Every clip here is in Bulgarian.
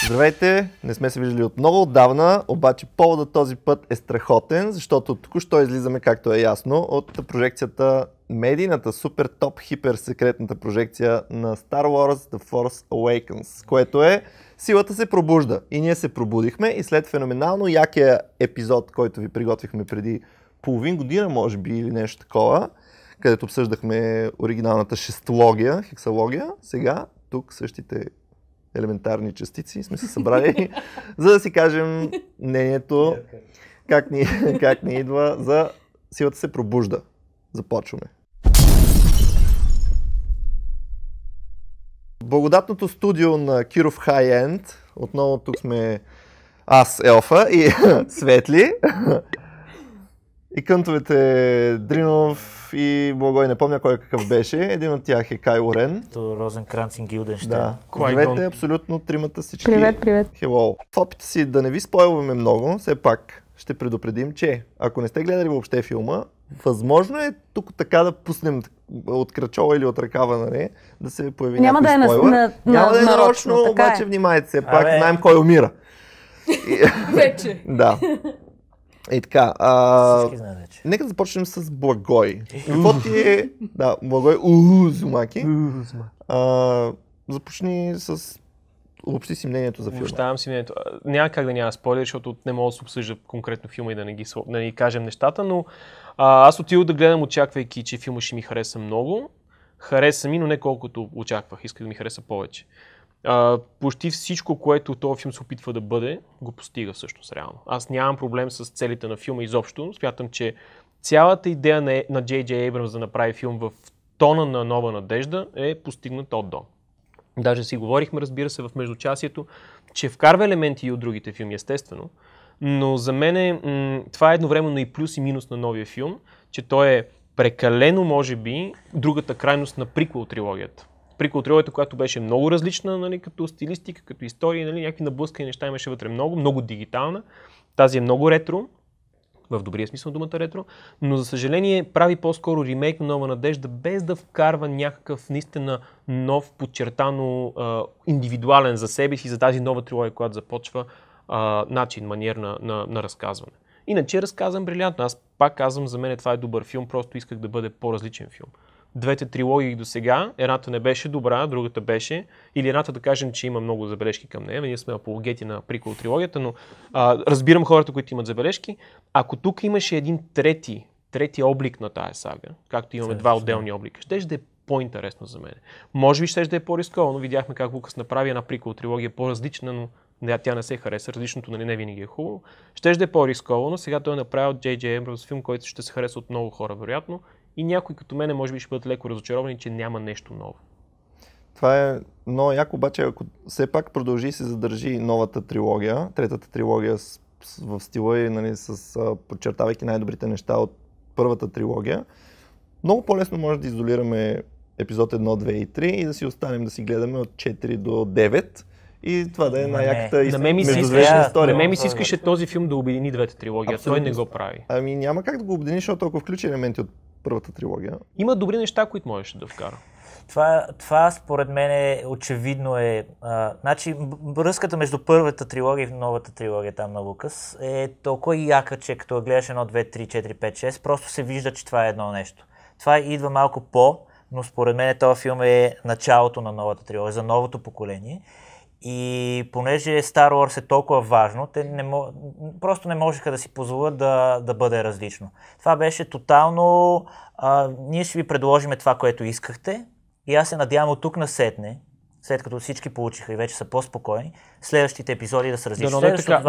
Здравейте, не сме се виждали от много отдавна, обаче поводът този път е страхотен, защото току-що излизаме, както е ясно, от прожекцията, медийната супер топ хипер секретната прожекция на Star Wars The Force Awakens, което е Силата се пробужда. И ние се пробудихме и след феноменално якия епизод, който ви приготвихме преди половин година, може би, или нещо такова, където обсъждахме оригиналната шестология, хексалогия, сега тук същите елементарни частици сме се събрали, за да си кажем мнението, как ни идва за Силата се пробужда. Започваме. Благодатното студио на Киров High End. Отново тук сме аз, Елфа и Светли. И кънтовете Дринов и Благой, не помня кой какъв беше. Един от тях е Кайло Рен. Розенкранц и Гилденщайн. Да. Здравейте, абсолютно тримата всички. Привет. Hello. В опита си да не ви спойлваме много, все пак ще предупредим, че ако не сте гледали въобще филма, възможно е тук така да пуснем от крачола или от ръкава, нали, да се появи няма някой спойлър. Няма да е нарочно, обаче внимайте все пак, знаем кой умира. Вече. Да. И така, Всички знаят вече. нека да започнем с Благой. Какво ти е... Да, Благой, Зумаки. Започни с... Обобщи си мнението за филма. Обобщавам си мнението. Няма как да няма спойлери, защото не мога да се обсъжда конкретно филма и да не ги кажем нещата, но аз отидох да гледам, очаквайки, че филма ще ми хареса много. Хареса ми, но не колкото очаквах. Исках да ми хареса повече. Почти всичко, което този филм се опитва да бъде, го постига всъщност реално. Аз нямам проблем с целите на филма изобщо. Смятам, че цялата идея на Джей Джей Абрамс да направи филм в тона на Нова надежда е постигната от до. Даже си говорихме, разбира се, в междучасието, че вкарва елементи и от другите филми, естествено, но за мен това е едновременно и плюс и минус на новия филм, че той е прекалено, може би, другата крайност на приквел трилогията. Приквел трилогията, която беше много различна, нали, като стилистика, като история, нали, някакви наблъскани неща имаше вътре много дигитална. Тази е много ретро, в добрия смисъл думата ретро, но за съжаление прави по-скоро ремейк на Нова надежда, без да вкарва някакъв наистина нов, подчертано индивидуален за себе си, за тази нова трилогия, която започва начин, маниер на разказване. Иначе разказвам брилянтно. Аз пак казвам, за мен това е добър филм, просто исках да бъде по-различен филм. Двете трилогии до сега, едната не беше добра, другата беше, или едната да кажем, че има много забележки към нея, ние сме апологети на приквел трилогията, но разбирам хората, които имат забележки. Ако тук имаше един трети облик на тая сага, както имаме два отделни облика, ще да е по-интересно за мен. Може би ще да е по-рисковано, видяхме как Лукас направи една приквел трилогия по-различна, но тя не се хареса, различното нали, не винаги е хубаво. Ще да е по-рисковано, сега той е направил Джей Джей Абрамс филм, който ще се хареса от много хора, вероятно. И някой като мене може би ще бъдат леко разочаровани, че няма нещо ново. Това е много яко, обаче ако все пак продължи и се задържи новата трилогия, третата трилогия в стила и нали, подчертавайки най-добрите неща от първата трилогия, много по-лесно може да изолираме епизод 1, 2 и 3 и да си останем да си гледаме от 4 до 9 и това да е най-яката междузвечна история. На мен ми се искаше този филм да обедини двете трилогии, а той не го прави. Ами няма как да го обедини, защото ако включи елементи от първата трилогия. Има добри неща, които можеш да вкара. Това според мен очевидно е... значи връзката между първата трилогия и новата трилогия там на Лукас е толкова яка, че като гледаш 1, 2, 3, 4, 5, 6, просто се вижда, че това е едно нещо. Това идва малко но според мен този филм е началото на новата трилогия, за новото поколение. И понеже Star Wars е толкова важно, те просто не можеха да си позволят да бъде различно. Това беше тотално... ние ще ви предложим това, което искахте и аз се надявам от тук насетне, след като всички получиха и вече са по-спокойни, следващите епизоди да са различни.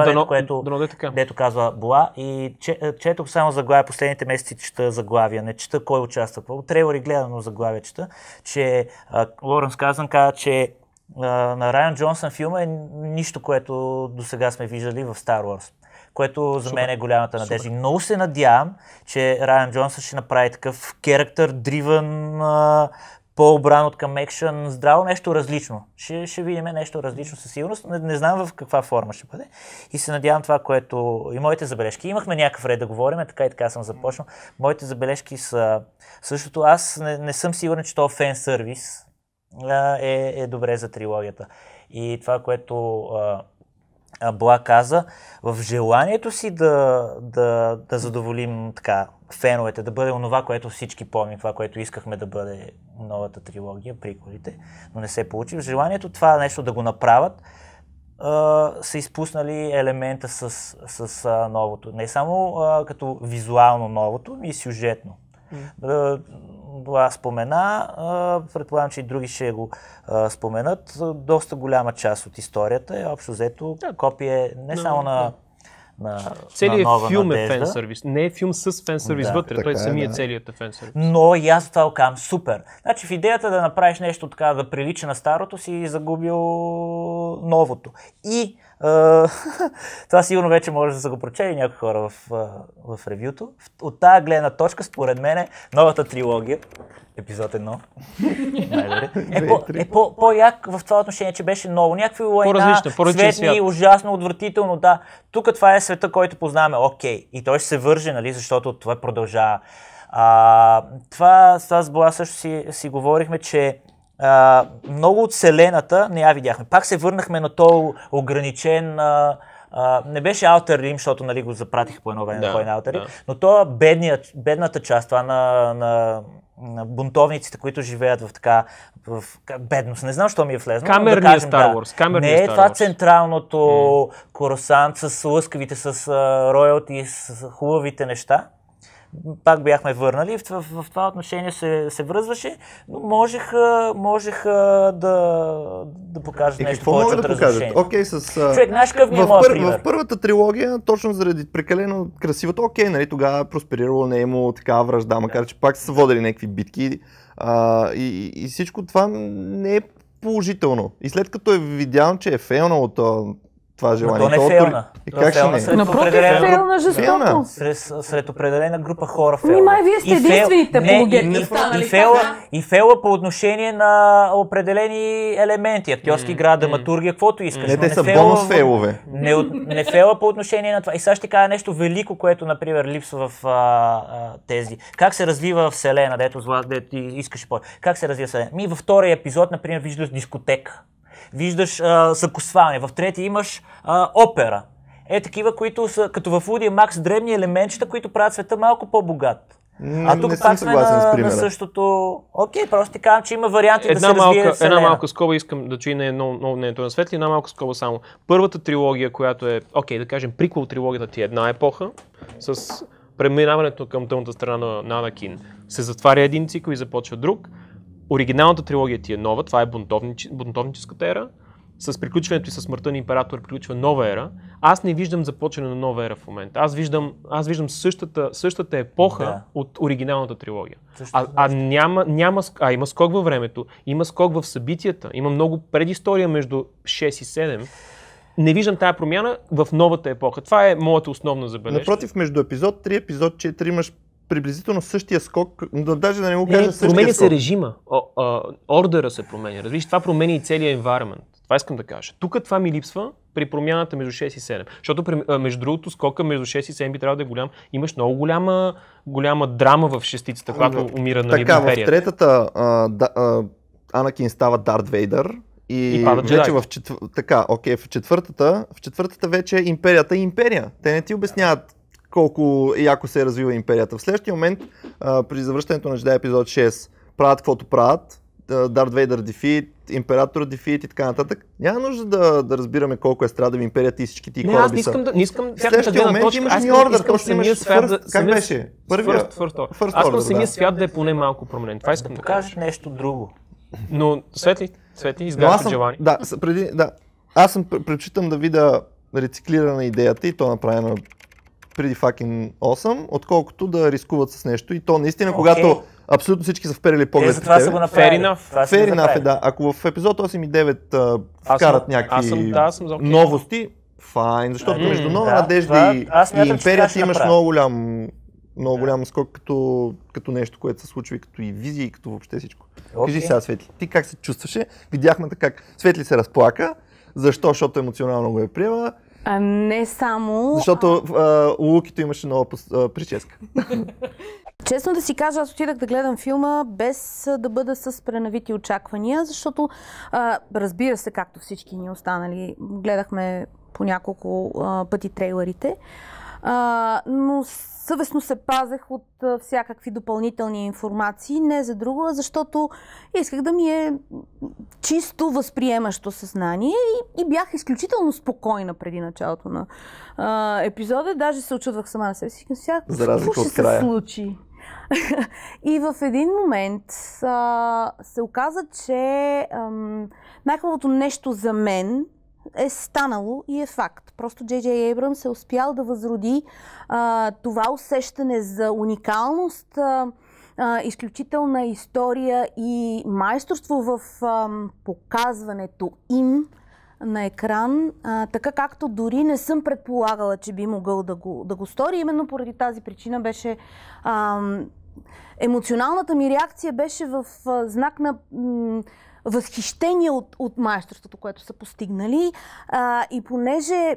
Дето казва Була и четох само заглавия, последните месеци чета заглавия, не чета кой участва. Трейлери гледам, но заглавия чета, че Лоренс Казан каза, че на Райан Джонсън филма е нищо, което до сега сме виждали в Star Wars, което за мен е голямата надежда. Много се надявам, че Райан Джонсън ще направи такъв character-driven, по-обран от към екшън, здраво нещо различно. Ще видим нещо различно със сигурност, не знам в каква форма ще бъде. И се надявам това, което и моите забележки. Имахме някакъв ред да говорим, така и така съм започнал. Моите забележки са същото. Аз не съм сигурен, че това фен сервис е добре за трилогията. И това, което Бла каза, в желанието си да задоволим така феновете, да бъде онова, което всички помним, това, което искахме да бъде новата трилогия, приколите, но не се получи. В желанието това нещо да го направят, са изпуснали елемента с новото. Не само като визуално новото, но и сюжетно. Бла спомена, предполагам, че и други ще го споменат. Доста голяма част от историята е общо взето копие не само на целият нова филм надежда. е фен-сервис. Не е филм с фен-сервис вътре, той самият целият е фен-сервис. Но и аз това го казвам супер. Значи в идеята да направиш нещо така, да прилича на старото, си загубил новото. И това сигурно вече може да са го прочели някои хора в ревюто. От тази гледна точка, според мен, новата трилогия, епизод 1, е по-як в това отношение, че беше ново. Някакви война, светли, ужасно, отвратително, да. Тук това е света, който познаваме, окей. И той ще се върже, нали, защото това продължава. Това с Бла също си говорихме, че много от вселената не я видяхме. Пак се върнахме на този ограничен... не беше Outer Rim, защото нали, го запратих по едно време на кой на Outer Rim, но то бедната част, това на бунтовниците, които живеят в така бедност. Не знам, що ми е влезно. Камерния Star Wars. Не е това централното Корусант с лъскавите, с роялти, с хубавите неща. Пак бяхме върнали, в това отношение се връзваше, но можеха да покажат нещо повече от разрушение. Окей, Човек, знаеш какъв ми е моят пример? В първата трилогия, точно заради прекалено красивото, окей, нали, тогава е просперирало, не е имало такава вражда, макар че пак са водили някакви битки и всичко това не е положително. И след като е видял, че е фейлнало това желание. Но то не е фейлна. Как ще не? Напротив, е фейлна жестоко. Сред определена група хора фейлна. Нимай, вие сте единствените апологети. И фейла по отношение на определени елементи. Актьорски игра, драматургия, каквото искаш. Не, те са бонус фейлове. Не фейла по отношение на това. И сега ще кажа нещо велико, което, например, липсва в тези. Как се развива Вселена, дето ти искаш по. Как се развива Вселена? Във втория епизод, например, виждаш дискотека. Виждаш закусване, в третия имаш опера. Такива, които са, като в Лудия Макс, дребни елементчета, които правят света малко по-богат. Тук пак сме на същото... Окей, просто ти казвам, че има варианти да се развие Вселена. Една малка скоба, искам да чуя мнението на Светли, една малка скоба само. Първата трилогия, която е, да кажем, приквел трилогията ти е една епоха, с преминаването към тъмната страна на Анакин. Се затваря един цикъл и започва друг. Оригиналната трилогия ти е нова, това е бунтовническата ера. С приключването и със смъртта на император приключва нова ера. Аз не виждам започване на нова ера в момента. Аз виждам същата епоха от оригиналната трилогия. Има скок във времето, има скок в събитията, има много предистория между 6 и 7. Не виждам тая промяна в новата епоха. Това е моята основна забележка. Напротив, между епизод 3 и епизод 4 имаш приблизително същия скок, даже да не го кажа същия скок. Променя се режима, ордера се променя, разбираш, това променя и целият environment. Това искам да кажа. Тук това ми липсва при промяната между 6 и 7. Защото между другото скока между 6 и 7 би трябвало да е голям. Имаш много голяма драма в шестицата, която умира на империята. Така, в третата Анакин става Дарт Вейдър. И вече в четвъртата вече империята е империя. Те не ти обясняват колко яко се е развила империята. В следващия момент, при завръщането на Jedi епизод 6, правят каквото правят, Дарт Вейдър дефит, император дефит и така нататък. Няма нужда да разбираме колко е страдава империята и всички ти кораби са. Не искам в следващия момент имаш ни ордер, точно имаш как беше? Аз искам самия свят да е поне малко променен. Това искам да кажеш нещо друго. Но Светли, изграждаш желание. Аз предпочитам да видя рециклирана идеята и то направено преди fucking 8, отколкото да рискуват с нещо и то наистина, когато абсолютно всички са вперили поглед в тебе. Fair enough, да. Ако в епизод 8 и 9 вкарат някакви новости, файн, защото между Нова надежда и империята имаш много голям скок като нещо, което се случва и като и визия, и като въобще всичко. Кажи сега, Светли, ти как се чувстваше? Видяхме как Светли се разплака. Защо? Защото емоционално го е приела. Не само... Защото Лукито имаше нова прическа. Честно да си кажа, аз отидах да гледам филма без да бъда с пренавити очаквания, защото разбира се, както всички ни останали, гледахме по няколко пъти трейлерите, но съвестно се пазех от всякакви допълнителни информации, не за друго, а защото исках да ми е чисто възприемащо съзнание и бях изключително спокойна преди началото на епизода. Даже се очудвах сама на себе си. Какво ще се случи? И в един момент се оказа, че най-хубавото нещо за мен е станало и е факт. Просто Джей Джей Ейбръмс е успял да възроди това усещане за уникалност, изключителна история и майсторство в показването им на екран, така както дори не съм предполагала, че би могъл да го стори. Именно поради тази причина беше емоционалната ми реакция беше в знак на възхищение от майсторството, което са постигнали. И понеже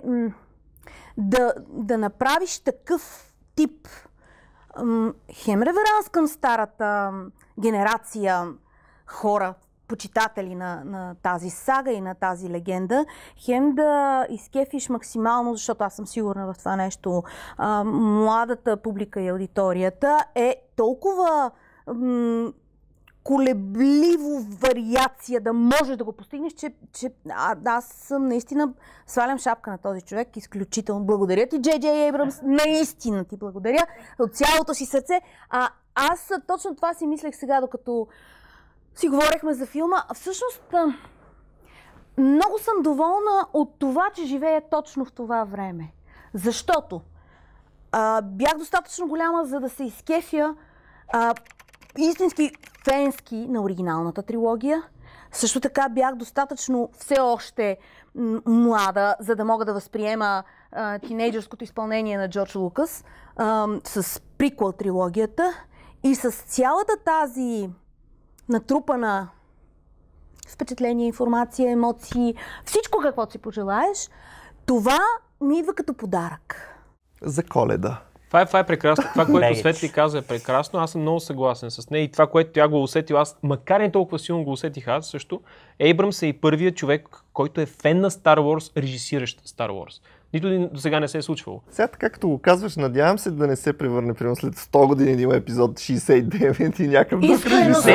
да направиш такъв тип хем реверанс към старата генерация хора, почитатели на тази сага и на тази легенда, хем да изкефиш максимално, защото аз съм сигурна в това нещо, младата публика и аудиторията е толкова колебливо вариация да можеш да го постигнеш, че аз наистина свалям шапка на този човек. Изключително благодаря ти, Джей Джей Ейбръмс. Наистина ти благодаря от цялото си сърце. Аз точно това си мислех сега, докато си говорихме за филма. Всъщност, много съм доволна от това, че живея точно в това време. Защото бях достатъчно голяма, за да се изкефя истински фенски на оригиналната трилогия. Също така бях достатъчно все още млада, за да мога да възприема тинейджърското изпълнение на Джордж Лукас с приквел трилогията и с цялата тази натрупана впечатление, информация, емоции, всичко каквото си пожелаеш, това ми идва като подарък. За Коледа. Това е прекрасно. Това, което Светли каза, е прекрасно. Аз съм много съгласен с нея. И това, което тя го усетил, аз, макар не толкова силно го усетих аз също, Ейбръмс е и първият човек, който е фен на Star Wars, режисиращ Star Wars. Нито един до сега не се е случвало. Сега така като го казваш, надявам се да не се превърне примерно след 100 години да има епизод 69 и някакъв друг режисер.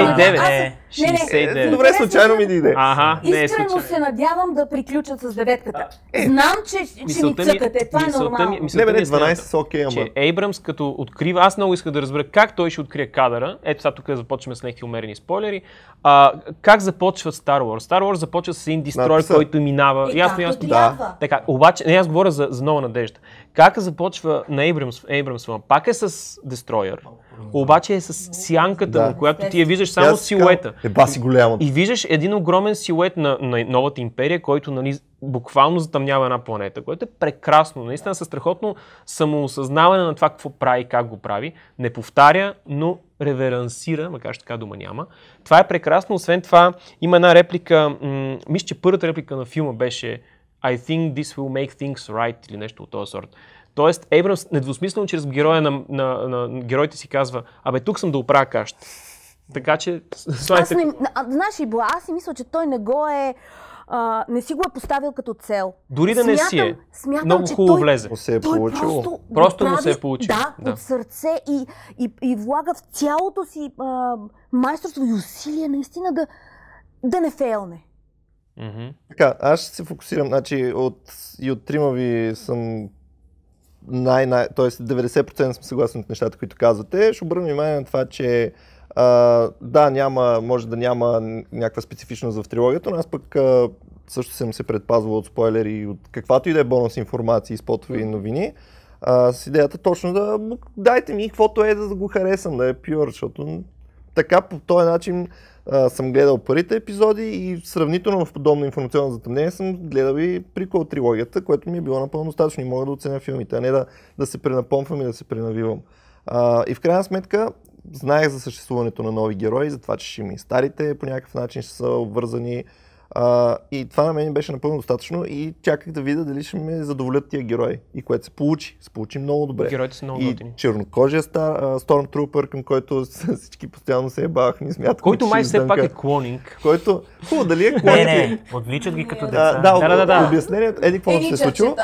69. Добре, случайно ми дойде. Искрено се надявам да приключат с деветката. Знам, че ни цъкате. Това е нормално. Не, 12 са окей, ама. Че Ейбръмс като открива, аз много исках да разбера как той ще открие кадъра. Ето сега тук започваме с някакви умерени спойлери. Как започва Star Wars? Star Wars започва с един дестройер, който минава. Ясно. Да. Така, обаче, не, аз говоря за нова надежда. Как започва на Ейбръмс филм? Пак е с дестройер, обаче е с сянката, на която ти я виждаш само силуета. Баси голямо. И виждаш един огромен силует на новата империя, който, нали, буквално затъмнява една планета, което е прекрасно. Наистина със страхотно самоосъзнаване на това какво прави и как го прави. Не повтаря, но реверансира, макар че така дума няма. Това е прекрасно. Освен това, има една реплика, мисля, че първата реплика на филма беше I think this will make things right или нещо от този сорт. Тоест, Ейбръмс недвусмислено чрез героя на героите си казва, тук съм да оправя кащата. Така че... Знаеш ли, аз си мисля, че той не си го е поставил като цел. Дори да не си е. Много хубаво влезе. Му се е получило. Просто му се е получило. Да, от сърце и влага в цялото си майсторство и усилие наистина да не фейлне. Така, аз ще се фокусирам, значи от трима ви съм т.е. 90% съм съгласен от нещата, които казвате. Ще обърна внимание на това, че може да няма някаква специфичност в трилогията, но аз пък също съм се предпазвал от спойлери и от каквато и да е бонус информация, спотове и новини. С идеята точно дайте ми каквото е да го харесам, да е пюр, защото така по този начин съм гледал първите епизоди и сравнително в подобно информационно затъмнение съм гледал и прикол от трилогията, което ми е било напълно достатъчно и мога да оценя филмите, а не да се пренапомпвам и да се пренавивам. И в крайна сметка знаех за съществуването на нови герои, за това, че ще ми старите по някакъв начин ще са обвързани. И това на мен беше напълно достатъчно и чаках да видя дали ще ме задоволят тия герои. И което се получи. Се получи много добре. Героите са много и готини. чернокожия Stormtrooper, към който всички постоянно се ебаваха, ни смятаха. Който май все пак е клонинг. Който, хубаво, дали е клонинг? Не, отвличат ги като деца. Да. Обяснението, какво се е случило.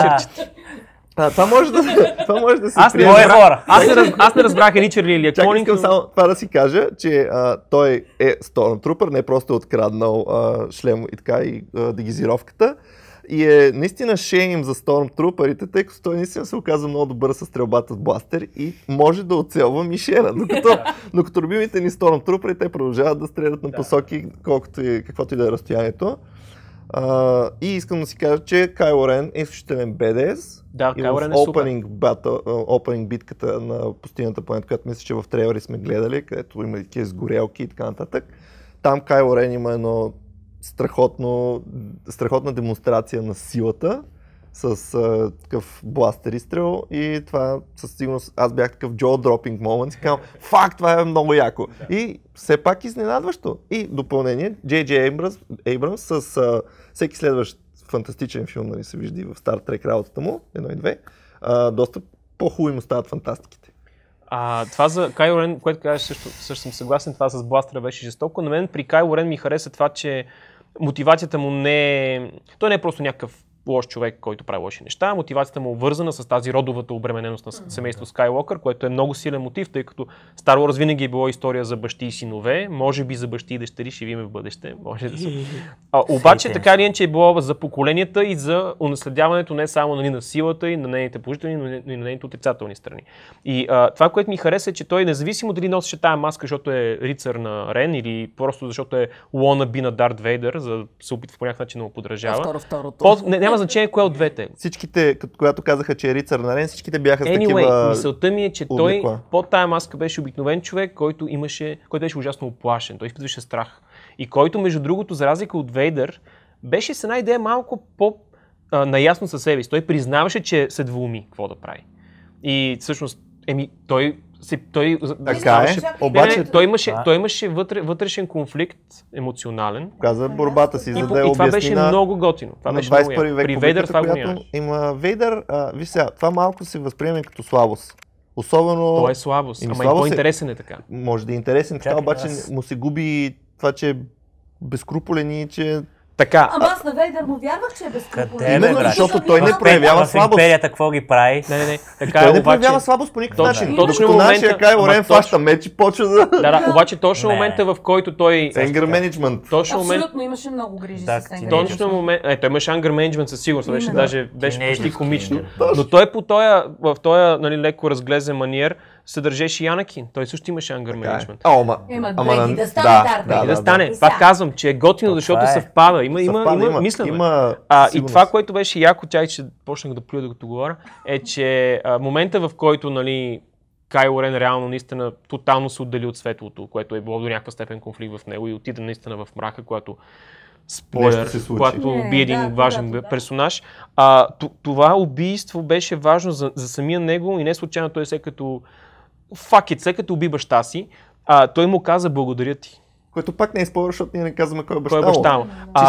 Това може да се приеме. Аз не разбрах Еничър ли е клонинг. Искам само това да си кажа, че той е Stormtrooper, не просто е откраднал шлем и така и дегизировката. И е наистина шейм за Stormtrooperите, тъй като той наистина се оказа много добър със стрелбата с бластер и може да оцелва мишена. Докато любимите ни Stormtrooperi, те продължават да стрелят на посоки, каквото и да е разстоянието. И искам да си кажа, че Кайло Рен е изключителен BDS. Да, и Кайло в Рен е супер. Opening битката на пустинната планета, която мисля, че в трейлери сме гледали, където има такива сгорелки и така нататък. Там Кайло Рен има едно страхотна демонстрация на силата с такъв бластер изстрел и това със сигурност аз бях такъв jaw-dropping момент и казвам, факт, това е много яко. И все пак изненадващо. И допълнение, J.J. Abrams с всеки следващ фантастичен филм, нали се вижда и в Star Trek работата му, 1 и 2, доста по-хубаво му стават фантастиките. Това за Кайло Рен, което казваш, също съм съгласен, това с бластера беше жестоко. На мен при Кайло Рен ми хареса това, че мотивацията му той не е просто някакъв лош човек, който прави лоши неща. Мотивацията му е обвързана с тази родовата обремененост на семейство Скайлокър, което е много силен мотив, тъй като Star Wars винаги е било история за бащи и синове, може би за бащи и дъщери ще видим в бъдеще. Може да се. Обаче така или иначе е било за поколенията и за унаследяването не само на силата и на нейните положителни, но и на нейните отрицателни страни. И това, което ми хареса е, че той независимо дали носеше тая маска, защото е рицар на Рен или просто защото е wannabe на Дарт Вейдър, за да се опитва по някакъв начин да му подражава. Няма значение кое от двете. Всичките, когато казаха, че е рицар на Рен, всичките бяха с такива... Мисълта ми е, че той под тая маска беше обикновен човек, който беше ужасно оплашен. Той изпитваше страх. И който, между другото, за разлика от Вейдър, беше с една идея малко по-наясно със себе си. Той признаваше, че се двуми какво да прави. И всъщност, той така е, обаче той имаше вътрешен конфликт, емоционален. Каза борбата си, за да я обясни. И това беше на... много готино. Това на беше 21 век. При Вейдър това го нямаш. Има Вейдър, виж сега, това малко се възприеме като слабост. Особено... Това е слабост, ама и по-интересен е така. Може да е интересен, така обаче му се губи това, че е безкруполен и че... Така. Ама аз на Вейдър му вярвах, че е безкруполен. Именно, защото той не проявява слабост. В империята какво ги прави? Не. Той не проявява слабост по никакъв начин. Точно нашия Кайло Рен фаща меч и почва да... Да, обаче точно момента, в който той... Anger management. Абсолютно имаше много грижи с anger management. Точно момент... Той имаше anger management със сигурност, беше почти комично. Но той в този леко разглезен маниер се държеше и Анакин. Той също имаше anger management. Да стане. Пак казвам, че е готино, защото съвпада. Има мислене. И това, което беше яко, че почнах да плюя докато говоря, е, че момента, в който Кайло Рен реално наистина тотално се отдели от светлото, което е било до някаква степен конфликт в него и отиде наистина в мрака, когато спойлер, когато уби един важен персонаж. Това убийство беше важно за самия него и не случайно той след като след като уби баща си, той му каза благодаря ти. Което пак не е спойлер, защото ние не казваме кой е баща му.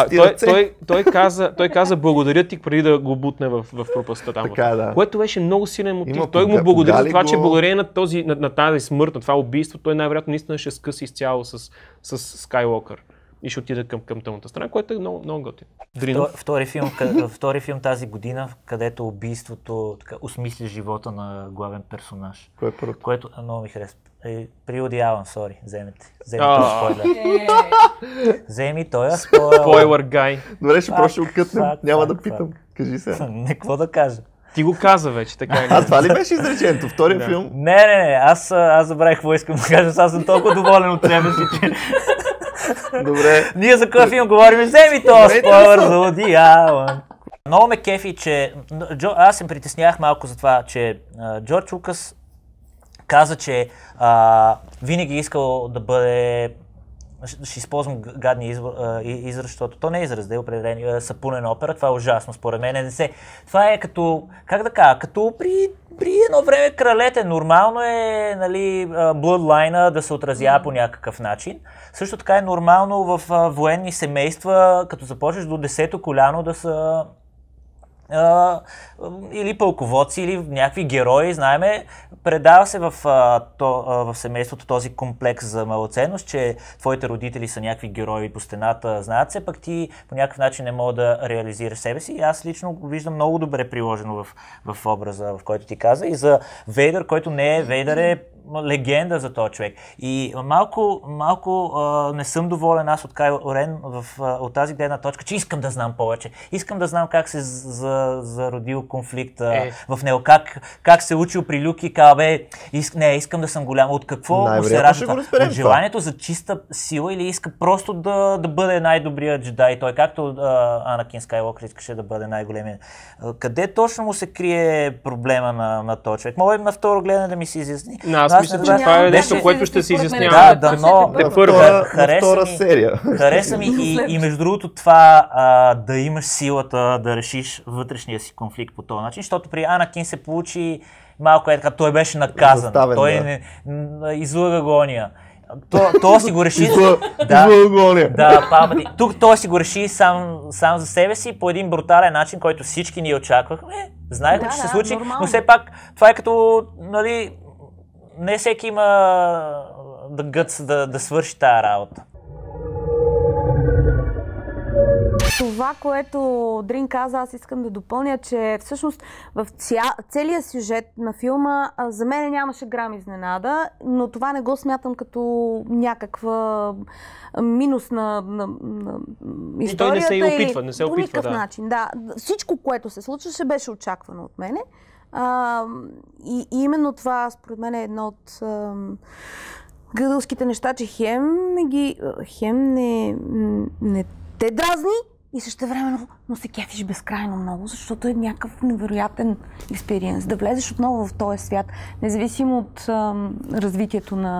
Той каза благодаря ти преди да го бутне в пропастта там. Така, да. Което беше много силен мотив. Той му благодари за това, че благодарение на тази смърт, на това убийство, той най-вероятно наистина ще скъси изцяло с Скайлокър и ще отида към тъмната страна, което е много, много готино. Втори филм тази година, където убийството осмисля живота на главен персонаж. Кой е първото? Което много ми харесва. При Уди Алън, вземете този спойлер. Вземи този спойлер. Спойлер гай. Добре, ще просто го кътнем. Няма да питам. Кажи се. Не, какво да кажа? Ти го каза вече, така е. Това ли беше изречението? Втория филм? Не. Аз забравих какво искам да кажа. Аз съм толкова доволен от себе си, че... Добре. Ние за кой филм говорим? Вземи този спойлер за Уди Алън. Много ме кефи, че... Аз се притеснявах малко за това, че Джордж Лукас каза, че винаги искал да бъде ще използвам гадния израз, защото то не е израз, да е определен сапунена опера, това е ужасно според мен. Това е като, как да кажа, като при едно време кралете. Нормално е, нали, bloodline да се отразява по някакъв начин. Също така е нормално в военни семейства, като започнеш до 10-то коляно да са или пълководци, или някакви герои, знаеме, предава се в семейството този комплекс за малоценност, че твоите родители са някакви герои по стената, знаят се, пък ти по някакъв начин не мога да реализираш себе си. И аз лично го виждам много добре приложено в образа, в който ти каза. И за Вейдър, който не е Вейдър, е легенда за този човек. И малко не съм доволен аз от Кайло Рен от тази гледна точка, че искам да знам повече. Искам да знам как се зародил конфликт в него, как се учил при Люк и казва, искам да съм голям. От какво се ражда? От желанието за чиста сила или иска просто да бъде най-добрият джедай? Той, както Анакин Скайлокър искаше да бъде най-големият. Къде точно му се крие проблема на този човек? Мога на второ гледане да ми се изясни. Аз мисля, че това е нещо, което ще се изяснява. Но втора серия. Хареса ми и между другото това да имаш силата да решиш вътрешния си конфликт по този начин, защото при Анакин се получи малко така, той беше наказан. Той излъга гония. То си го реши. Тук той си го реши сам за себе си по един брутален начин, който всички ние очаквахме. Знаехме, че се случи, нормално. Но все пак това е като, нали, не всеки има да гъц да свърши тая работа. Това, което Дрин каза, аз искам да допълня, че всъщност в целия сюжет на филма за мен нямаше грам изненада, но това не го смятам като някаква минус на историята. Той не се опитва, по никакъв начин. Да. Всичко, което се случваше, беше очаквано от мене. И именно това, според мен, е едно от гъдълските неща, че хем не те дразни и същевременно, но се кефиш безкрайно много, защото е някакъв невероятен експириенс. Да влезеш отново в този свят, независимо от развитието на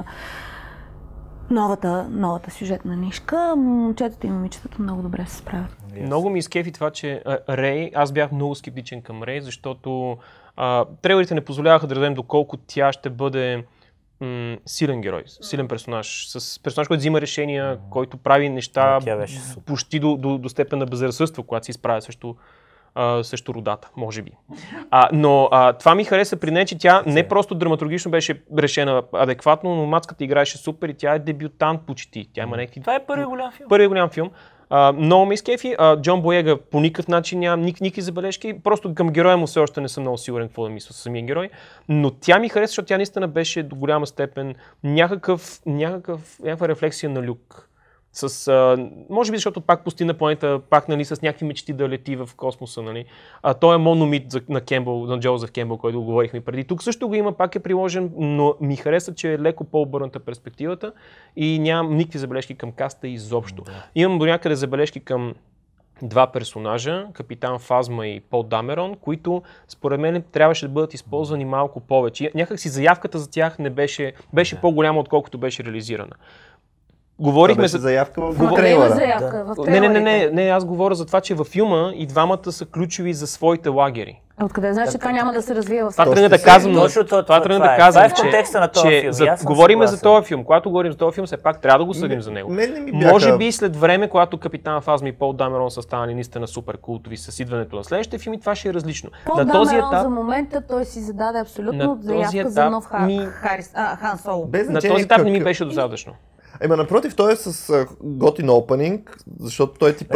новата сюжетна нишка, момчетата и момичетата много добре се справят. Много ми изкефи това, че Рей, аз бях много скептичен към Рей, защото трейлерите не позволяваха да дадем доколко тя ще бъде силен герой, силен персонаж, с персонаж, който взима решения, който прави неща почти до степен на безразсъдство, когато се изправя срещу родата, може би. Но това ми хареса при нея, че тя не просто драматургично беше решена адекватно, но мацката играеше супер и тя е дебютант почти. Тя има някакви... Това е първият голям филм. Първият голям филм. Много ме изкефи. Джон Боега по никакъв начин няма никакви забележки. Просто към героя му все още не съм много сигурен какво да мисля с самия герой. Но тя ми хареса, защото тя наистина беше до голяма степен някаква рефлексия на Люк. Може би, защото пак пустина планета, пак, нали, с някакви мечти да лети в космоса. Нали. Той е мономит на Джозеф Кембъл, който го говорихме преди. Тук също го има, пак е приложен, но ми хареса, че е леко по-обърната перспективата и нямам никакви забележки към каста изобщо. Имам до някъде забележки към два персонажа, Капитан Фазма и Пол Дамерон, които според мен трябваше да бъдат използвани малко повече. Някак си заявката за тях не беше по-голяма, отколкото беше реализирана. Говорихме за заявка в трейлера. Не, аз говоря за това, че във филма и двамата са ключови за своите лагери. Откъде знаеш, че това няма да се развие в това тръгна да казвам, че говорим за този филм. Когато говорим за този филм, все пак трябва да го съдим за него. Може би след време, когато Капитан Фазма и Пол Дамерон са станали наистина супер култови с идването на следващите филми, това ще е различно. Пол Дамерон за момента той си зададе абсолютно заявка за нов Хан Соло. На този етап не ми беше достатъчно. Напротив, той е с готин опенинг, защото той ти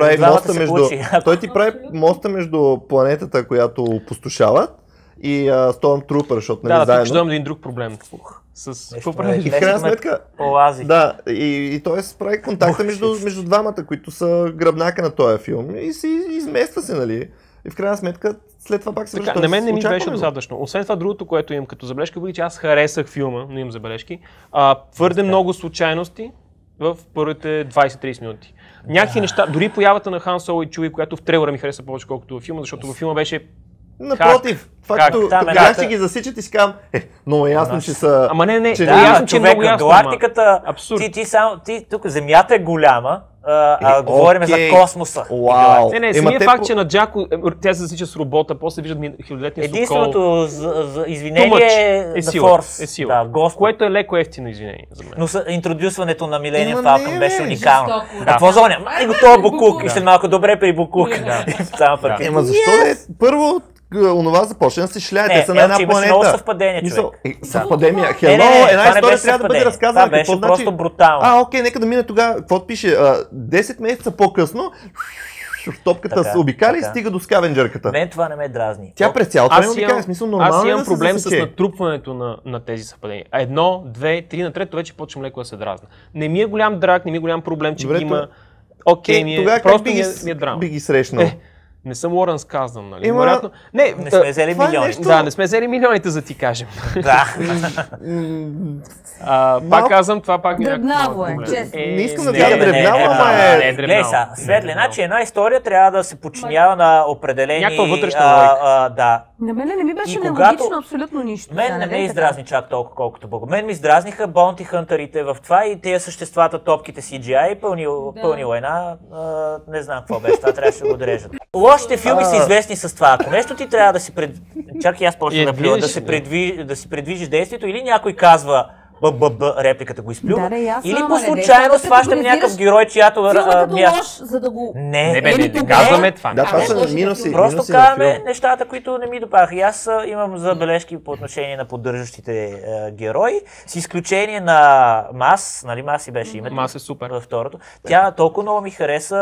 прави моста между планетата, която опустошават, и Stormtrooper, защото нали заедно. Да, тук ще дам един друг проблем. И в крайна сметка... Да, и той се прави контакта между двамата, които са гръбнака на този филм и си измества се, нали? И в крайна сметка след това пак се връща. На мен не ми беше достатъчно. Освен това, другото, което имам като забележка, бъде, че аз харесах филма, но имам забележки. Твърде много случайности в първите 20-30 минути. Някакви неща, дори появата на Хан Соло и Чуи, която в трейлера ми хареса повече, колкото във филма, защото във филма беше Напротив, това Как? като Там гледаш, че ги засичат и си казвам, много ясно, че са... Ама не, че да, не- ясно, че е много човека, ясно. галактиката, Абсурд. ти тук Земята е голяма, говорим за окей. космоса. Вау. Не, Ема самия те факт, по- че на Джако тя се засича с робота, после виждат хилядолетния сокол. Единственото за извинение е е The сила. Force. Е сила. Да, Господ. Което е леко ефтино извинение за мен. Но интродюсването на Millennium Ема Falcon не, беше бе, уникално. жестоко. Да. Какво зоня? Май го това Букук. И след малко добре при Букук. Само пък. Ема защо да е? Първо, онова започна да се шляе, те са на една Елче, имаше много планета. съвпадения, Мисъл, човек. съвпадемия. Не, Хело, не, една това не история беше трябва да бъде съвпадение. разказана. Това Какво беше значи? просто брутално. Окей, нека да мине тогава. Какво пише? 10 месеца по-късно, топката Така, се обикаля и така. стига до скавенджърката. Мен това не ме дразни. Тя през цялото време Аз обикаля, имам, в смисъл нормално аз е имам да се проблем с засече. натрупването на тези съвпадения. 1, 2, 3, на трето вече почвам леко да се дразна. Не ми е голям драк, не ми е голям проблем, че Добре, ги има. Окей, ми е, Тогава как просто би ми е драма. би ги срещнал? Не съм Лоренс Каздан, нали? Ема, Вероятно. Не Не сме взели това е милиони. нещо- Да, не сме взели милионите, за ти кажем. Да. Пак казвам, това пак ми е Дребнаво е, проблем. честно. Не искам да не, кажа не, дребнаво, не, ама не, е... не, дребнаво. Гледай сега, Светле, значи една история трябва да се подчинява на определени... Някаква вътрешна логика. Да. На мен не ми беше И нелогично когато- абсолютно нищо. Мен сега, не ме дей издразни чак толкова, колкото Бога. Мен ми издразниха бонти хънтърите в това и тези съществата, топките CGI, пълни война. Не знам какво беше, това трябваше да го отрежат. Лошите филми са известни с това. Ако нещо ти трябва да си чак и аз почна да плюя, да си предвижиш действието, или някой казва репликата го изплюва, Да, ясно, или ама по не, случайно да сващам категоризираш някакъв герой, чиято Филма като място. лош, за да го... Не, Не казваме това. Да, това не, са лошите минуси. филми. Просто минуси на казваме филм. нещата, които не ми допадаха. И аз имам забележки по отношение на поддържащите герои, с изключение на Мас, нали Мас си беше името? Мас е супер. Във второто. Тя толкова много ми хареса,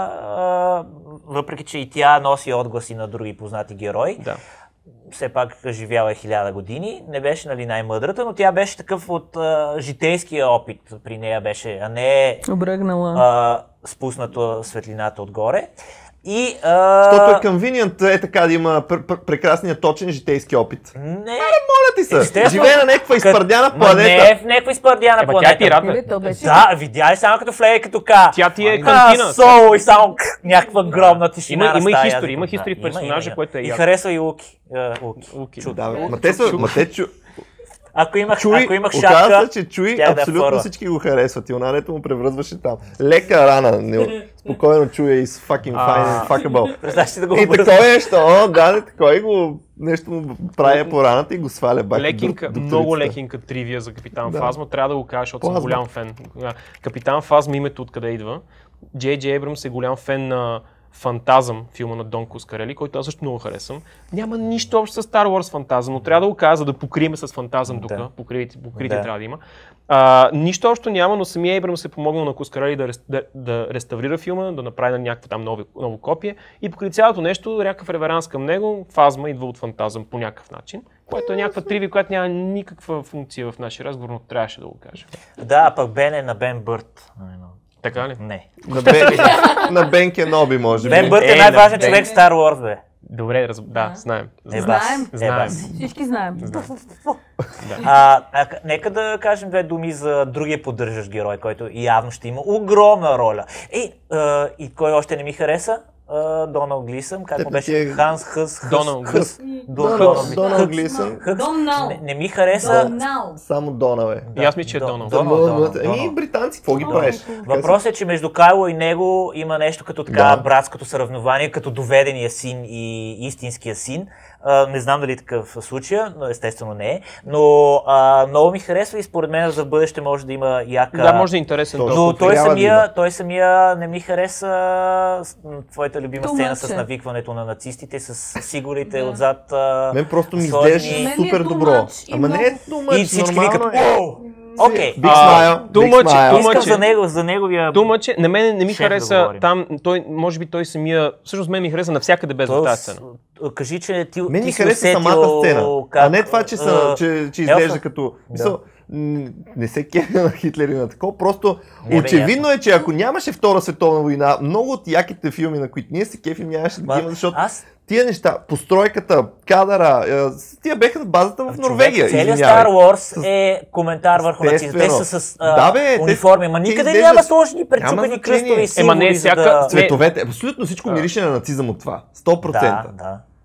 въпреки че и тя носи отгласи на други познати герои. Да. Все пак живяла е 1000 години, не беше нали, най-мъдрата, но тя беше такъв от житейския опит при нея беше, а не Обръгнала. спуснато светлината отгоре. И, Защото е convenient е така да има прекрасния точен житейски опит. Не, Моля ти се, естествено, живее на някаква изпърдяна Ма не планета. е в някаква изпърдяна Тя планета. е пират, бе. Или то беше... Да, видя ли само като влезе като ка. Тя ти е кантина. Соло и само някаква гробна тишина Има на и стая. хистори, има хистори в персонажа, което е И яко. харесва и Луки. Луки. Чуд. Да, бе. Ма те Ако имах Чуй, шапка, оказа се, че Чуй щях да е абсолютно фора. всички го харесват. И онането му превръзваше там. Лека рана. Спокойно Чуй is fucking fine and fuckable. Представяш си да го И обръзваш. такова нещо, да, такова го нещо му прави по раната и го сваля бак. Лекинка, много лекинка тривия за Капитан Да. Фазма. Трябва да го кажа, защото съм Плазма. голям фен. Капитан Фазма, името откъде идва. Джей Джей Ейбрамс е голям фен на Фантазъм, филма на Дон Кускарели, който аз също много харесвам. Няма нищо общо с Star Wars Фантазъм, но трябва да го кажа, за да покрием с Фантазъм тук. Да. Покритие Да. трябва да има. Нищо общо няма, но самия Ейбрамс е помогнал на Кускарели да реставрира филма, да направи на някакво там ново копие и покри цялото нещо, някакъв реверанс към него, Фазма идва от Фантазъм по някакъв начин, което е някаква тривия, която няма никаква функция в нашия разговор, но трябваше да го кажа. Да, пък Бен е на Бен Бърт. Така ли? Не. На Бен Кеноби, може би. Бен Бърт Е, е най-важният на човек в Star Wars, бе. Добре, да, знаем. Знаем. Знаем. Всички знаем. Нека да кажем две думи за другия поддържащ герой, който явно ще има огромна роля. И кой още не ми хареса? Доналд Глисън, как му беше? Ханс Хъс. Доналд Глисън. Донал. Не ми хареса. Донал. Само Донал е. И аз мисля, че е Доналд. Еми, британци, какво ги правиш? Въпросът е, че между Кайло и него има нещо като така Да. братското съревнование, като доведения син и истинския син. Не знам дали такъв случая, но естествено не е. Но много ми харесва и според мен за бъдеще може да има яка... Да, може да е интересен. Точно. Но Трябва да има. той самия не ми хареса твоята любима Too сцена much с е. навикването на нацистите, с сигурите отзад. Мен просто ми сложени. изглеждаше Мен ми е супер too добро. much и Ама не е too И much, всички нормално викат, е. оу! Окей. Big smile, too big much, smile. too Искам much. за неговия... Думаче, на мен не ми Шеф да хареса говорим. там, може би той самия, всъщност мен ми хареса навсякъде без в тази сцена. Кажи, че ти Мен ми си хареса усетил самата сцена, как, а не това, че изглежда Елфа. като... Мисъл, не се кефя на Хитлер и на такова, просто Не, бе, очевидно е, че ако нямаше Втора световна война, много от яките филми, на които ние се кефим, нямаше да ги има, защото тия неща, постройката, кадъра, тия беха на базата в Норвегия. Целият извинявай. Star Wars е коментар върху нацизма. Те Естествено. са с Да, бе, те- униформи, ма те никъде изглеждат- няма сложени Няма пречупени значение. кръстове и Ема не символи, за всяка- да... Цветовете, абсолютно всичко мирише на нацизъм от това. 100%. Да.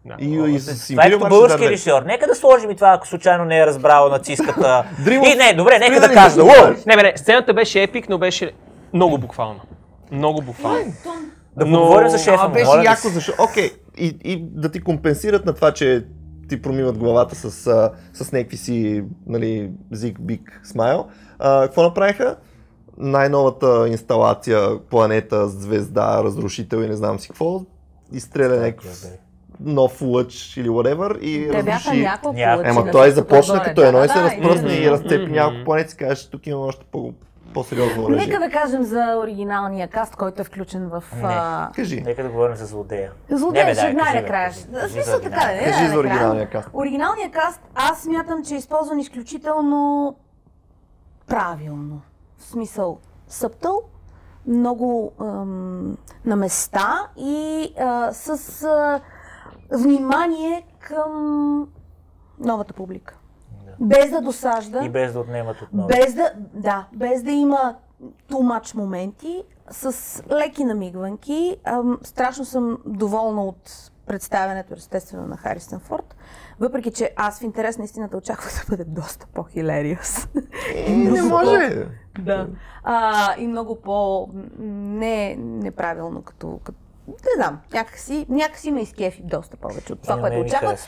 Да. И Това е като български режисьор. Нека да сложим и това, ако случайно не е разбрал нацистката. И не, добре, нека да кажа. Не, сцената беше епик, но беше много буквално. Много буквално. Да поговорим за шефа му. Беше яко, защото... Окей, и да ти компенсират на това, че ти промиват главата с някакви си, нали, зиг, биг, смайл. Какво направиха? Най-новата инсталация, планета, звезда, разрушител и не знам си какво. Изстреля някакъв нов лъч или whatever и те бяха разруши. няколко лъчи. Ема той започна като едно и се разпръсна и разцепи няколко планети, си кажеш, тук има още по-сериозно оръжие. Нека да кажем за оригиналния каст, който е включен в... Кажи. Нека да говорим за злодея. Злодея ще най-накрая. Смисъл така, Кажи за оригиналния каст. Оригиналния каст, аз смятам, че е използван изключително правилно. В смисъл, съптъл, много на места и с внимание към новата публика. Без да досажда. И без да отнемат отново. Без да има too much моменти, с леки намигванки. Страшно съм доволна от представянето, естествено, на Харисън Форд. Въпреки, че аз в интерес на истината очаквах да бъде доста по-хилериус. Не може! Да. И много неправилно като не знам, някакси ме изкефи доста повече от това, което очаквах.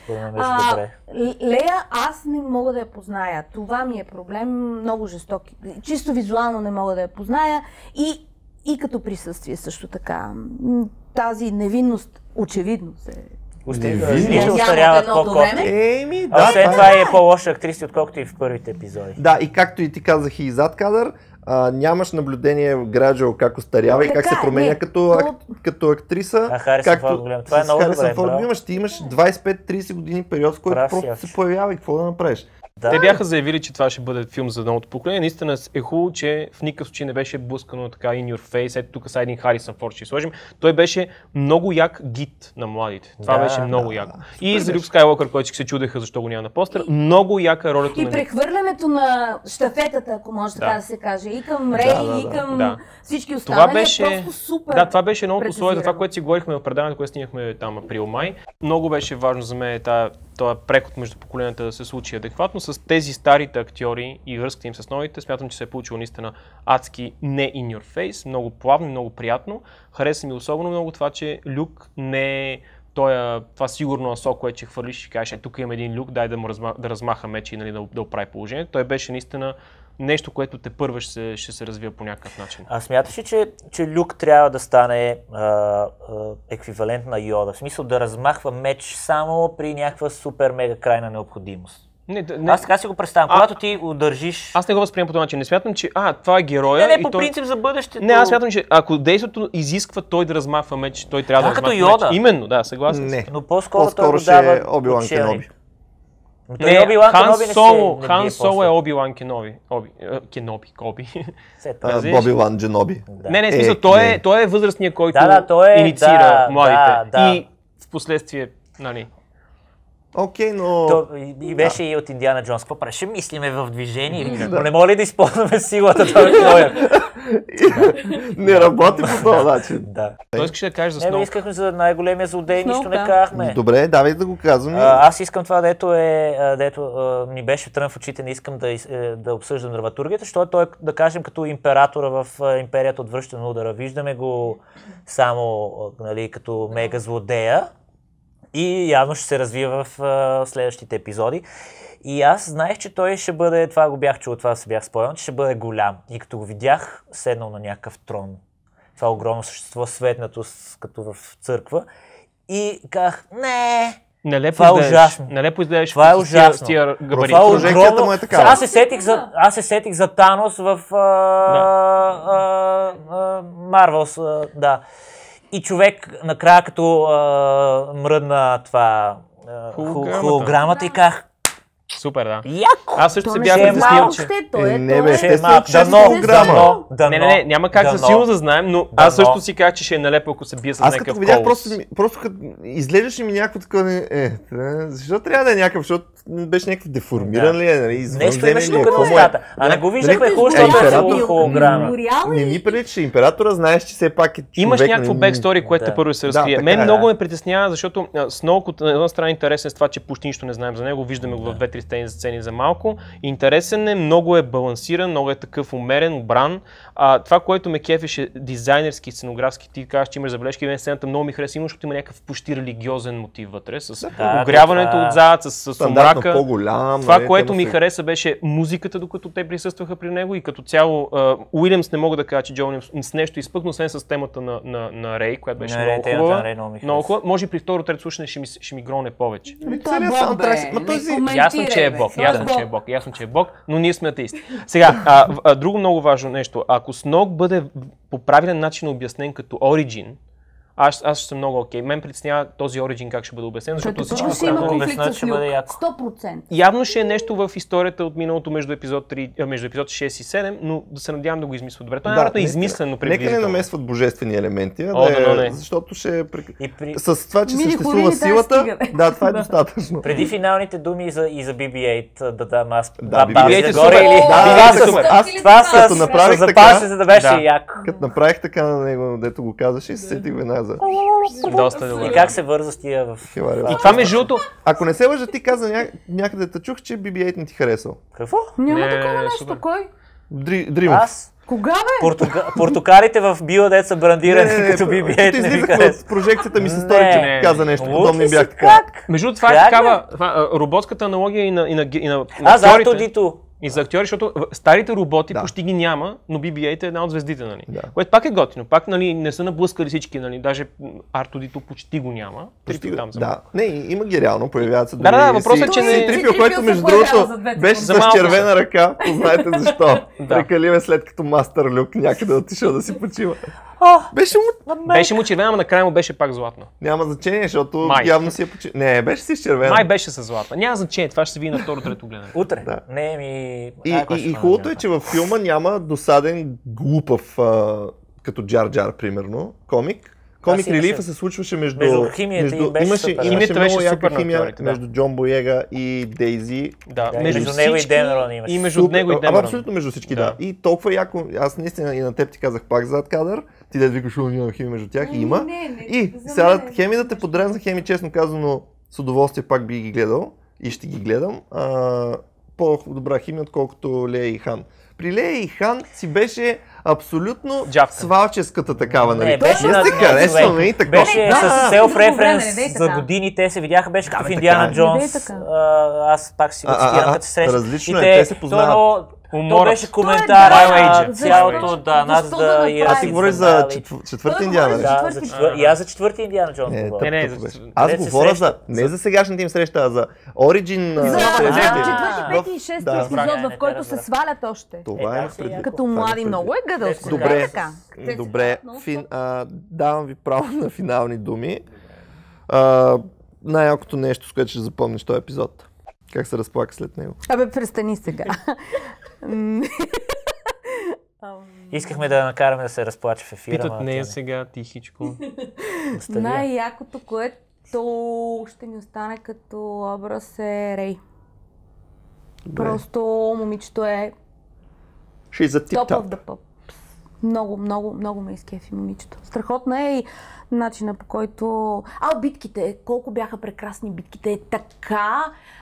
Лея, аз не мога да я позная. Това ми е проблем, много жесток. Чисто визуално не мога да я позная и като присъствие също така. Тази невинност очевидно се... Лично остаряват по-кофти. Освен това е по-лоша актриси, отколкото и в първите епизоди. Да, и както и ти казах и зад кадър, нямаш наблюдение в Граджуал как остарява и как се променя като актриса. Харисън Форд голям. Това е много добре. Ти имаш 25-30 години период, в който просто се появява и какво да направиш. Да. Те бяха заявили, че това ще бъде филм за новото поколение. Наистина е хубаво, че в никакъв случай не беше блъскано така in your face. Ето тук са един Харисън Форд ще сложим. Той беше много як гид на младите. Това беше много яко. И за Люк Скайлокър, който се чудеха защо го няма на постер. Много яка ролята на... И прехвърлянето на щафетата, ако може така да се каже, и към Рей, и към всички останали, беше... просто супер. Да, това беше едно от условията, това, което си говорихме в предаването, което снимахме там април-май. Много беше важно за мен този преход между поколенията да се случи адекватно. С тези старите актьори и връзката им с новите, смятам, че се е получило наистина адски не in your face, много плавно, много приятно. Хареса ми особено много това, че Люк не е това сигурно асо, което ще хвърлиш и кажеш, тук има един Люк, дай да размаха меч и нали, да оправи положението. Той беше наистина нещо, което те първа ще се развива по някакъв начин. А смяташ ли, че Люк трябва да стане еквивалент на Йода? В смисъл да размахва меч само при някаква супер мега крайна необходимост? Не. Аз така си го представям. Когато ти удържиш... Аз не го възприемам по този начин. Не смятам, че това е героя. Не, по принцип за бъдещето. Не, аз смятам, че ако действото изисква той да размахва меч, той трябва да размахва Йода. меч. Именно, да, съгласен. Не. Но по-скоро ще е Оби-Лан Кеноби. Хан Соло е Оби-Лан Кеноби. Коби. Боби-Лан Дженоби. Не, смисъл, той е възрастният, който инициира младите. И в последствие, нали... Окей, но... И беше и от Индиана Джонс. Какво правиш? Ще мислиме в движение. Но не мога ли да използваме силата това? Не работи по този начин. Той искаш да кажеш за Сноук. Не, искахме за най-големия злодей, нищо не казахме. Добре, давай да го казвам. Аз искам това, дето ми беше трън в очите, не искам да обсъждам драматургията, защото той, да кажем, като императора в империята от връщане на удара. Виждаме го само като мега злодея. И явно ще се развива в следващите епизоди. И аз знаех, че той ще бъде, това го бях чул, това се бях спомнил, че ще бъде голям. И като го видях, седнал на някакъв трон. Това огромно същество, светнато като в църква. И казах, това е ужасно. Нелепо изглеждаш това е ужасно. С тия габарити. Това е огромно. Аз се сетих за Танос в Марвелс, да. И човек накрая като мръдна това холограмата и казах, Супер, да. Яко! Аз също се То бях не се притеснил, знае че... още, то е, Не, то бе, е. естествено, че Дано, е програма. дано, Не, няма как дано. със сигурност да знаем, но аз също си казах, че ще е налепо, ако се бие с Аз някакъв като видях, колос. просто като изглеждаше ми някакво такова, защо трябва да е някакъв, защото беше някакъв деформиран Да. ли е, нали, Нещо извънземен имаш ли е, тук на какво му е? устата. А не Да. го виждахме Нали, хубаво, защото е император- холограма. Не ми прилича, императора знаеш, че все пак е човек. Имаш някакво нали, бекстори, което Да. първо се Да, разкрие. така Мен е, много да. ме притеснява, защото Сноук от една страна е интересен с това, че почти нищо не знаем за него. Виждаме го в 2-3 сцени за малко. Интересен е, много е балансиран, много е такъв умерен, обран. Това, което ме кефеше дизайнерски, сценографски, ти казваш, че имаш забележки, мен сцената много ми хареса, защото има някакъв почти религиозен мотив вътре, с огряването това- отзад, с Стандартно сумрака. по-голям. Това, нали, което те ми се- хареса, беше музиката, докато те присъстваха при него и като цяло Уилямс не мога да кажа, че Джон Уилямс с нещо изпъкна, освен с темата на Рей, която беше много темата хубава. на Рей много ми Много хареса. хубава. Може и при второ-трето слушане ще ми гроне повече. Той е Целият Бог, саундтрак, бе. ма Не този- коментирай, Ясно, че е бе. Бог, Той е ясно, че е Бог, но ние сме атеисти. Сега, друго много важно нещо. Ако Сноук бъде по правилен начин обяснен като Origin, аз ще съм много окей. Мен притеснява този Origin как ще бъде обяснен, защото всички Той ще има го конфликт обяснят, с ще Люк. бъде яко. 100%. явно ще е нещо в историята от миналото между епизод 6 и 7, но да се надявам да го измислят добре. Това най-вероятно е наистина. измислено Нека не приблизително. намесват божествени елементи, Дано не. защото ще... И при- С това, че Мини съществува хорини, да, силата, стига, бе. да, това е достатъчно. Преди финалните думи и за BB-8 да дам аз. Да, бази BB-8 е горе супер. или... Да, Това супер. с... Аз Това като с направих запаси, така, за да беше да. яко. Като направих така на него, дето го казваш и се сетих веднага за Доста добре. И как се върза с тия в... Хиларио. И това между другото, Ако не се лъжа, ти каза някъде те чух, че BB-8 не ти харесал. Какво? Няма Не, такова не, нещо. супер. Кой? Дримов. Аз? Кога, бе? Портокалите в био, дет са брандирани като BB-8 не ви излизахме харесва. от прожекцията ми се стори, че Не. каза нещо Луд подобно ли и бях си? така. Как? между другото, това е Как, такава роботската аналогия и на Аз за актьорите. Артодито. И за актьори, защото старите роботи Да. почти ги няма, но BB-8 е една от звездите, нали? Да. Което пак е готино. Пак, нали, не са наблъскали всички, нали? Даже Артодито почти го няма. Трипо там за Да, не, има ги реално, появяват се Да, въпросът е, че не- Трипио, Трипио който се между появява другото за 2 беше секунди. За с малко червена ръка, знаете защо. Да. Прекалиме след като Мастър Люк някъде отишъл да си почива. О, Беше му, Беше му червена, но накрая му беше пак златна. няма значение, защото Май. явно си е почива. Не, беше си с червена. Май беше с златна. Няма значение, това ще се види на второ-трето гледане. утре. Да. Не, ми... И хубавото е, че във филма няма досаден глупав, като Джар Джар, примерно, комик. Комик имаше. релифа се случваше между химията им беше имаше, супер. имаше Химията беше много супер яка на химия актьорите, да. между Джон Боега и Дейзи. Да, Да, между него и Демерон имаше. И между Супер. него и Ама Демерон. абсолютно между всички, Да. да. И толкова яко, аз наистина и на теб ти казах пак зад кадър, ти да викаш, няма химия между тях, и има. И за сега мен е хеми да те подрязна, хеми честно казано, с удоволствие пак би ги гледал и ще ги гледам. По-добра химия, отколкото Лея и Хан. При Лея и Хан си беше абсолютно Джавка. свалческата такава, нали? Не, беше Ние на се харесваме и така. Беше Да, с да, селф-референс време, не за така. години, те се видяха, беше като в бе, Индиана така е. Джонс. Не, така. Аз пак си го цитирам, като се среща. различно И е, те се познават. То Уморът. беше коментар Той е, на да, цялото, защо? да, нас Защо да да и направи? Аз си говориш за четвърти Индиана. говори ли? за Да, четвърти. и аз за четвърти Индиана Джонс Не, говоря. Не, тъпо за- беше. Аз където се говоря за, срещат. не за сегашната им среща, а за Origin За срещите. четвърти, пети и шести Да. епизод, Не, в не, който не се разбрах. свалят още. Това е да, преди. Като Това е млади преди. много е гаделско. Добре. да е така. Те се Добре, правят много давам ви право на финални думи. Най-якото нещо, с което ще запомниш този епизод. Как се разплака след него. Абе, престани сега. Искахме да я накараме да се разплаче в ефира. Питат ама нея тя сега тихичко. остаря. Най-якото, което ще ми остане като образ е Рей. Просто момичето е She's a top of tip-top. the pop. Много, много, много ме изкефи момичето. Страхотна е и начина по който... битките! Колко бяха прекрасни битките! Е така...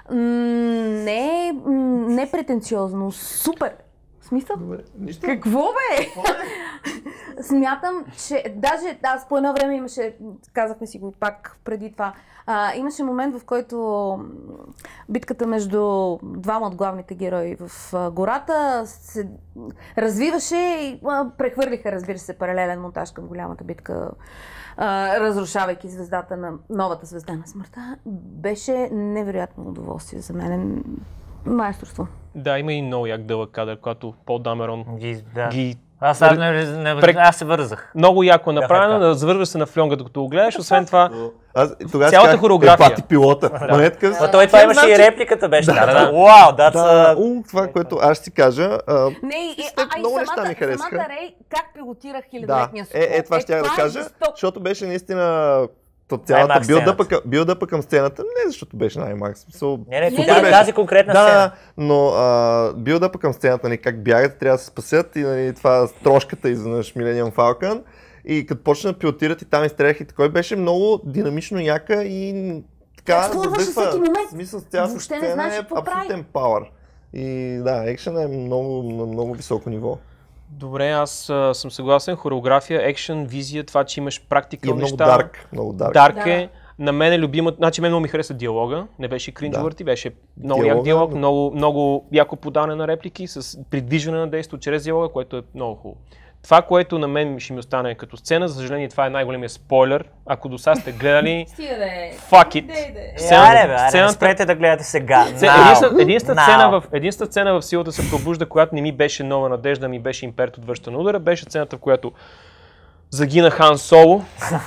не претенциозно. Супер! В смисъл? Нищо. Какво бе? Смятам, че даже аз по едно време имаше, казахме си го пак преди това, имаше момент, в който битката между двама от главните герои в гората се развиваше и прехвърлиха, разбира се, паралелен монтаж към голямата битка, разрушавайки звездата на новата звезда на смъртта. Беше невероятно удоволствие за мен. Майсторство. Да, има и много як дълъг кадър, когато Пол Дамерон Да. ги Аз се вързах. Много яко е направено, завързваш се на фльонга, докато го гледаш, освен това... Тогава цялата хореография. Пати пилота. Той това имаше и репликата беше. Вау, това, което аз ще си кажа. Не, много неща ми харесаха. Самата Рей, как пилотира хилядолетния сокол. Това ще я да кажа, защото беше наистина цялата билдъпа към сцената, не защото беше най-макс. Тази конкретна сцена. Но билдъпа към сцената, как бягат, трябва да се спасят и това с трошката изведнъж Millennium Falcon. И като почна да пилотират и там изстрелях и такой беше много динамично яка и така задъхва. Смисъл с цялата сцена е абсолютен пауър. И да, екшен е много високо ниво. Добре, аз съм съгласен. Хореография, екшен, визия, това, че имаш практика много неща. Много дарк. Дарк е. На мен е любимата, значи мен много ми хареса диалога, не беше кринджовърти, беше много як диалог, много яко подаване на реплики, с придвижване на действието чрез диалога, което е много хубаво. Това, което на мен ще ми остане като сцена, за съжаление това е най-големият спойлер. Ако до сега сте гледали, fuck it. Спрете да гледате сега. Единствената сцена в Силата се пробужда, която не ми беше нова надежда, ми беше Империята отвръща на удара, беше сцената, в която загина Хан Соло.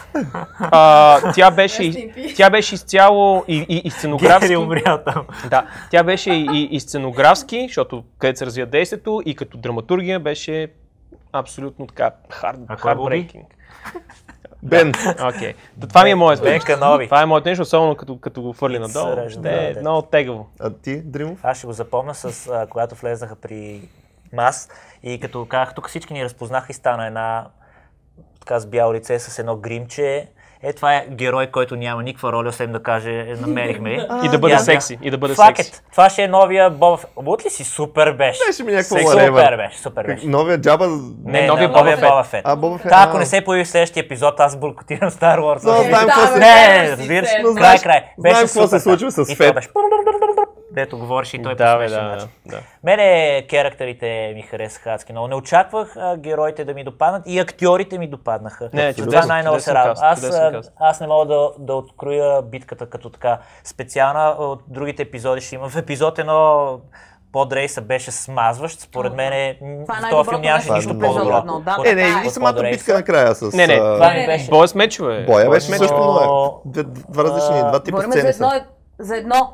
Тя беше изцяло и сценографски. Да, тя беше и сценографски, защото където се развия действието, и като драматургия беше абсолютно така hardbreaking. Бен. Окей. Това ми е моят нещо. Нови. Това е моят нещо, особено като го фърли надолу. Ще е много тегаво. А ти, Дримов? Аз ще го запомня с когато влезнаха при Мас и като казах, тук всички ни разпознаха и стана една така с бяло лице, с едно гримче. Това е герой, който няма никаква роля, освен да каже, намерихме. И да бъде секси. Това ще е новия Боба Фет. Обут ли си? Супер беше. Беше ми някакво Супер беше. Новия Джаба... Не, новия Боба Фет. Ако не се появи в следващия епизод, аз бойкотирам Star Wars. Не, разбираш. Край. Знаем какво се случва с Фет. Дето говориш и той по смешен начин. Мене керактерите ми харесаха адски много. Не очаквах героите да ми допаднат и актьорите ми допаднаха. Това най-много се радвам. Аз не мога да откроя битката като така специална. От другите епизоди ще има. В епизод 1 подрейса беше смазващ. Според мен в този филм нямаше нищо по-добро. И самата битка накрая с... Боя с мечове. Боя беше също много. Два типа сцени са. За едно.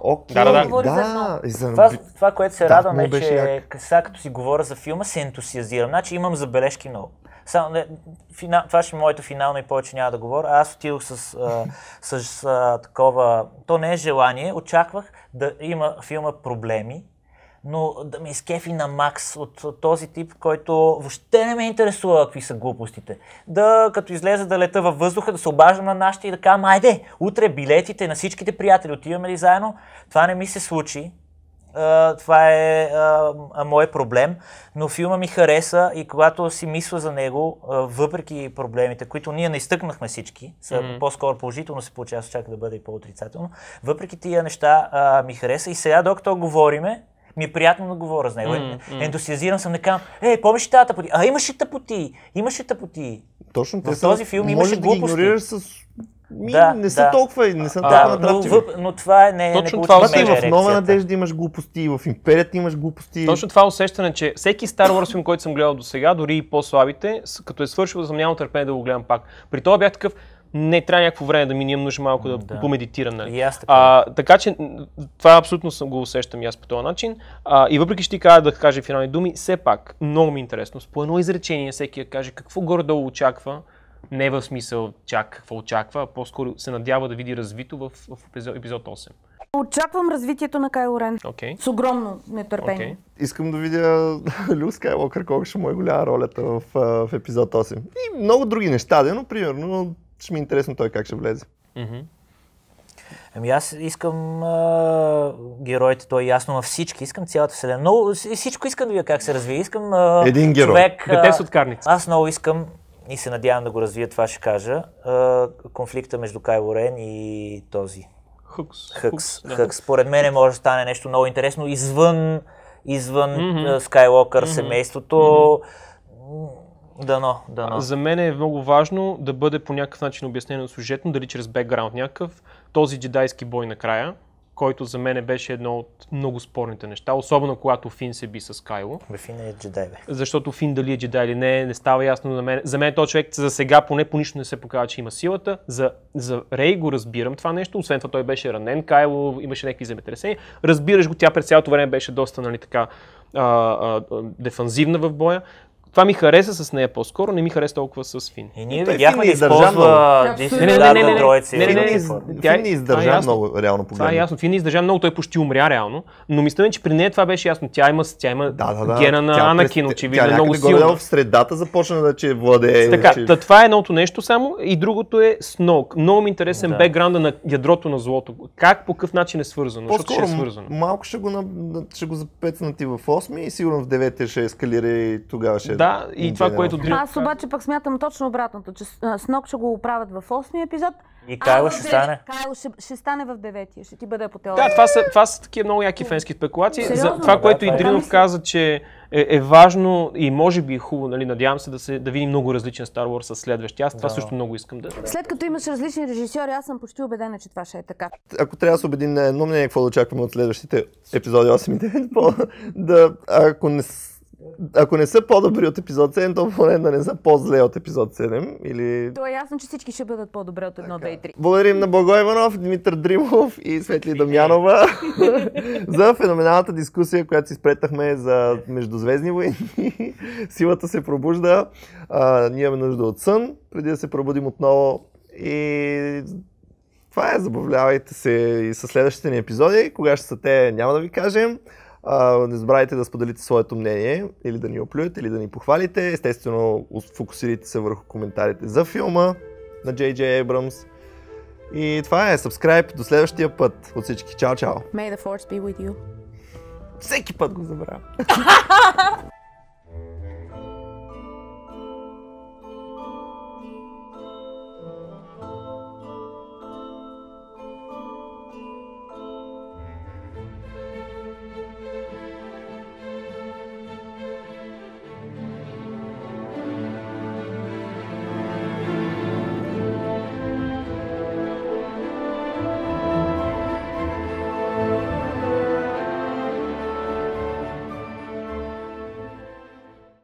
Това, което се радвам е, че сега като си говоря за филма, се ентусиазирам. Значи имам забележки много. Това ще е моето финално и повече няма да говоря. Аз отидох с такова... То не е желание. Очаквах да има филма проблеми, но да ме изкефи на макс от този тип, който въобще не ме интересува какви са глупостите. Като излезе да лета във въздуха, да се обаждам на нашите и да кажа, айде, утре билетите на всичките приятели, отиваме ли заедно? Това не ми се случи. Това е мой проблем, но филма ми хареса и когато си мисля за него, въпреки проблемите, които ние не изтъкнахме всички, по-скоро положително се получава, чака да бъде и по-отрицателно, въпреки тия неща ми хареса и сега докато говориме, ми е приятно да говоря с него. Ентусиазиран съм, не казвам, помниш тази тъпоти? Имаше тъпоти. Точно в този филм имаше глупости. Можеш да ги игнорираш с... не са толкова натрапчиви. Но това не точно това усещане. В Нова надежда имаш глупости, в Империята имаш глупости. Точно това усещане, че всеки Star Wars филм, който съм гледал до сега, дори и по-слабите, като е свършил, съм нямал търпение да го гледам пак. При това бях такъв, не трябва някакво време да ми имам нужда малко да помедитирам. Нали? Така че това абсолютно го усещам и аз по този начин. И въпреки ще ти кажа финални думи, все пак много ми е интересно. С по едно изречение всеки да каже какво горе-долу очаква, не в смисъл какво очаква, а по-скоро се надява да види развито в епизод 8. Очаквам развитието на Кайло Рен с огромно нетърпение. Искам да видя Люк Скайлокър, колко ще му е голяма ролята в епизод 8. И много други неща, но примерно ще ми е интересно той как ще влезе. Аз искам героите, то е ясно на всички, искам цялата вселена. Но всичко искам да видя как се развие. Искам един герой. Човек, дете с откарница. Аз много искам и се надявам да го развия, това ще кажа, конфликта между Кайло Рен и този Хъкс. Според мен може да стане нещо много интересно извън Скайлокър семейството. Дано. За мен е много важно да бъде по някакъв начин обяснено сюжетно, дали чрез бекграунд някакъв, този джедайски бой накрая, който за мен беше едно от много спорните неща, особено когато Фин се би с Кайло. Фин е джедай, бе. Защото Фин дали е джедай или не става ясно на мен. За мен този човек за сега поне по нищо не се показва, че има силата. За Рей го разбирам това нещо, освен това той беше ранен, Кайло имаше някакви земетресения. Разбираш го, тя през цялото време беше доста, нали, така, дефанзивна в боя. Това ми хареса с нея по-скоро, не ми хареса толкова с Фин. И ние видяхме да използва дисциплинарна троица. Фин не издържа много, реално погледно. Това е ясно. Фин не издържа много, той почти умря реално. Но мисля, че при нея това беше ясно. Тя има гена на Анакин, очевидно много силна. Тя в средата започна да че владее. Така, това е едното нещо само. И другото е Сноук. Много ми интересен бекграунда на ядрото на злото. Как, по какъв начин е свързано? По-скоро малко ще го запецнат и в 8 и сигурно в 9 ще ескалира и тогава ще. Да, и това, което... Аз обаче пък смятам точно обратното, че Снок ще го оправят в 8-ми епизод. И Кайло ще стане? Кайло ще стане в 9-ти, ще ти бъде по теория. Да, това са такива много яки фенски спекулации. За това, което и Дринов каза, че е важно и може би е хубаво, нали, надявам се да видим много различен Star Wars с следващия. Аз това също много искам да... След като имаш различни режисьори, аз съм почти убедена, че това ще е така. Ако трябва да се убедим на едно мнение, какво да очакваме от следващите епизоди 8 и 9, ако не са по-добри от епизод 7, то поне да не са по-зле от епизод 7. Или... То е ясно, че всички ще бъдат по-добре от 1, 2 и 3. Благодарим на Благой Иванов, Димитър Дримов и Светли Дамянова за феноменалната дискусия, която си спретнахме за Междузвездни войни. Силата се пробужда. Ние имаме нужда от сън, преди да се пробудим отново. И това е, забавлявайте се и със следващите ни епизоди. Кога ще са те, няма да ви кажем. Не забравяйте да споделите своето мнение, или да ни оплюете, или да ни похвалите. Естествено, фокусирайте се върху коментарите за филма на J.J. Abrams. И това е, subscribe до следващия път от всички. Чао, чао! May the force be with you. Всеки път го забравям.